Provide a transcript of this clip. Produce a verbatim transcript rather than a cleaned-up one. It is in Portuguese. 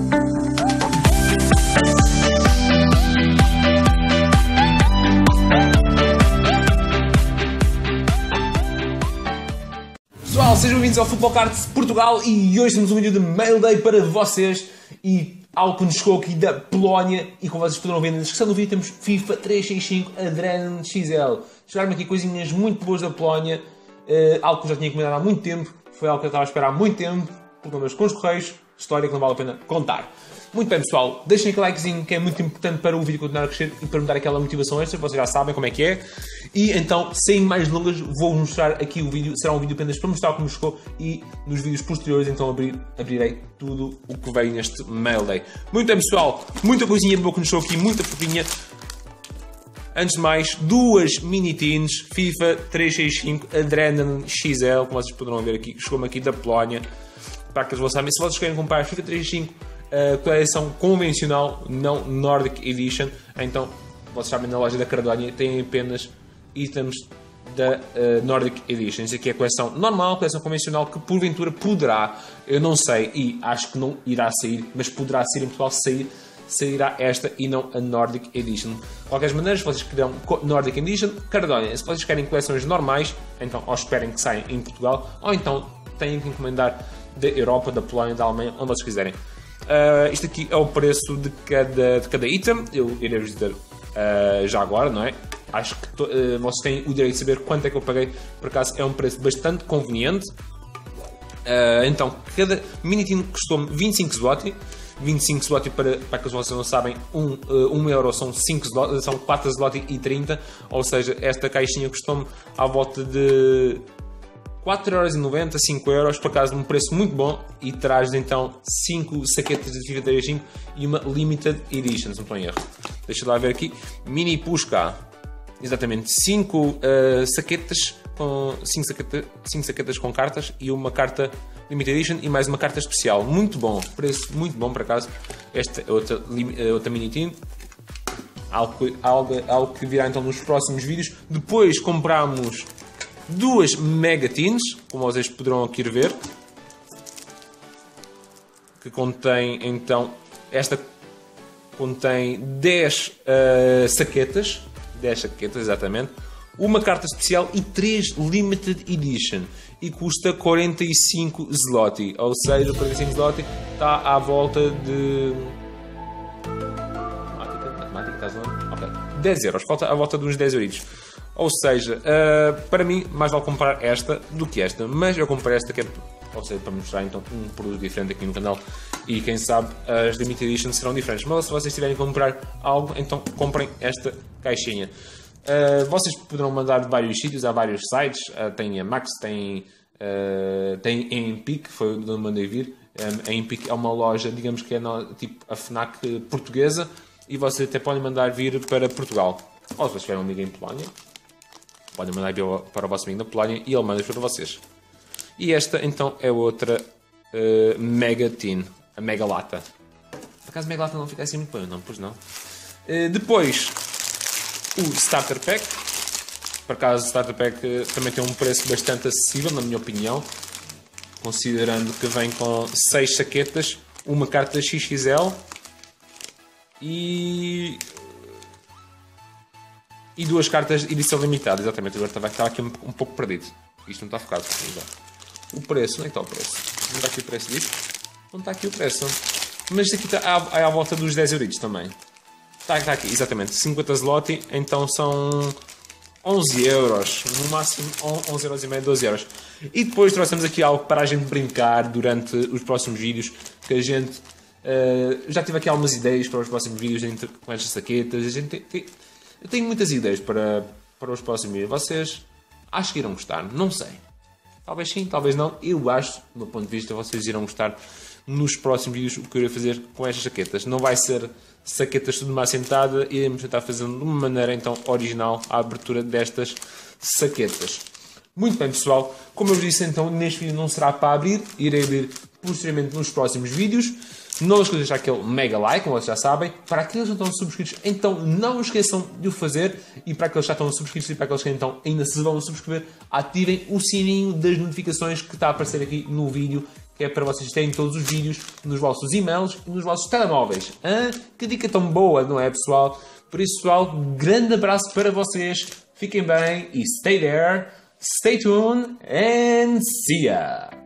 Pessoal, sejam bem-vindos ao Football Cards Portugal e hoje temos um vídeo de Mail Day para vocês e algo que nos chegou aqui da Polónia e como vocês poderão ver na descrição do vídeo temos FIFA trezentos e sessenta e cinco Adrenaline X L. Chegaram-me aqui coisinhas muito boas da Polónia, uh, algo que eu já tinha encomendado há muito tempo, foi algo que eu estava a esperar há muito tempo, problemas com os correios, história que não vale a pena contar. Muito bem, pessoal, deixem aquele likezinho que é muito importante para o vídeo continuar a crescer e para me dar aquela motivação extra, vocês já sabem como é que é. E então, sem mais delongas, vou mostrar aqui o vídeo, será um vídeo apenas para mostrar como chegou e nos vídeos posteriores então abrir, abrirei tudo o que veio neste Mail Day. Muito bem, pessoal, muita coisinha de boa que nos chegou aqui, muita fofinha. Antes de mais, duas mini teens FIFA trezentos e sessenta e cinco Adrenaline X L, como vocês poderão ver aqui, chegou-me aqui da Polónia. Para que vocês sabem, se vocês querem comprar FIFA trezentos e sessenta e cinco a coleção convencional, não Nordic Edition, então vocês sabem, na loja da Cardónia tem apenas itens da uh, Nordic Edition. Isso aqui é a coleção normal, a coleção convencional, que porventura poderá, eu não sei e acho que não irá sair, mas poderá sair em Portugal, sair, sairá esta e não a Nordic Edition. De qualquer maneira, se vocês querem Nordic Edition, Cardónia. Se vocês querem coleções normais, então ou esperem que saiam em Portugal, ou então têm que encomendar da Europa, da Polónia, da Alemanha, onde vocês quiserem. Uh, isto aqui é o preço de cada, de cada item, eu irei vos dizer uh, já agora, não é? Acho que to, uh, vocês têm o direito de saber quanto é que eu paguei, por acaso é um preço bastante conveniente. Uh, então, cada mini tin custou-me vinte e cinco zloty, vinte e cinco zloty para, para que vocês não sabem, um, uh, um euro são, cinco zloty, são quatro zloty e trinta, ou seja, esta caixinha custou-me à volta de quatro euros e noventa, cinco euros, por acaso um preço muito bom e traz então cinco saquetas de FIFA trezentos e sessenta e cinco e uma Limited Edition, se não estou em erro. Deixa lá ver aqui, Mini Pushka, exatamente, cinco uh, saquetas com cinco saqueta, cinco saquetas com cartas e uma carta Limited Edition e mais uma carta especial, muito bom, preço muito bom por acaso. Esta é outra, outra Mini Team, algo, algo, algo que virá então nos próximos vídeos. Depois compramos duas Mega Teens, como vocês poderão aqui ver, que contém então, esta contém dez uh, saquetas, dez saquetas exatamente, uma carta especial e três Limited Edition e custa quarenta e cinco zloty, ou seja, quarenta e cinco zloty está à volta de matemática, matemática, está ok, dez euros, falta à volta de uns dez euros. Ou seja, uh, para mim, mais vale comprar esta do que esta. Mas eu comprei esta, que é, ou seja, para mostrar então um produto diferente aqui no canal. E quem sabe as Limited Editions serão diferentes. Mas se vocês tiverem que comprar algo, então comprem esta caixinha. Uh, vocês poderão mandar de vários sítios, há vários sites. Uh, tem a Max, tem, uh, tem a Empik, foi de onde mandei vir. Um, a Empik é uma loja, digamos que é no, tipo a FNAC portuguesa. E vocês até podem mandar vir para Portugal. Ou se vocês tiverem um amigo em Polónia, podem mandar para o vosso amigo da Polónia e ele manda para vocês. E esta então é outra uh, Mega Tin, a Mega Lata. Por acaso Mega Lata não fica assim muito bem, não? Pois não. Uh, depois o Starter Pack. Por acaso o Starter Pack uh, também tem um preço bastante acessível, na minha opinião. Considerando que vem com seis saquetas, uma carta X X L e... e duas cartas de edição limitada, exatamente. Agora estava, estava aqui um, um pouco perdido. Isto não está focado. O preço, onde é que está o preço? Não está aqui o preço disto? Não está aqui o preço. Mas isto aqui está à, à volta dos dez euros também. Está, está aqui, exatamente. cinquenta zloty, então são onze euros. No máximo onze euros e meio, doze euros. E depois trouxemos aqui algo para a gente brincar durante os próximos vídeos. Que a gente uh, já tive aqui algumas ideias para os próximos vídeos com estas saquetas. A gente tem, tem, eu tenho muitas ideias para, para os próximos vídeos. Vocês acho que irão gostar, não sei. Talvez sim, talvez não. Eu acho, do meu ponto de vista, vocês irão gostar nos próximos vídeos o que eu irei fazer com estas saquetas. Não vai ser saquetas tudo numa assentada, iremos tentar fazer de uma maneira então original a abertura destas saquetas. Muito bem, pessoal, como eu vos disse então, neste vídeo não será para abrir, irei abrir posteriormente nos próximos vídeos. Não esqueçam de deixar aquele mega like, como vocês já sabem. Para aqueles que não estão subscritos, então não esqueçam de o fazer. E para aqueles que já estão subscritos e para aqueles que então ainda se vão subscrever, ativem o sininho das notificações que está a aparecer aqui no vídeo, que que é para vocês terem todos os vídeos nos vossos e-mails e nos vossos telemóveis. Hã? Que dica tão boa, não é, pessoal? Por isso, pessoal, grande abraço para vocês. Fiquem bem e stay there, stay tuned and see ya!